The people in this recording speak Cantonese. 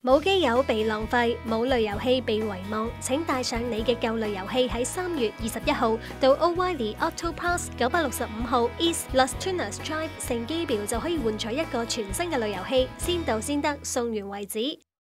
冇機油被浪費，冇類遊戲被遺忘。請帶上你嘅舊類遊戲喺3月21號到 O'Reilly Auto Parts 965號 East Las Tunas Drive 聖基表就可以換取一個全新嘅類遊戲，先到先得，送完為止。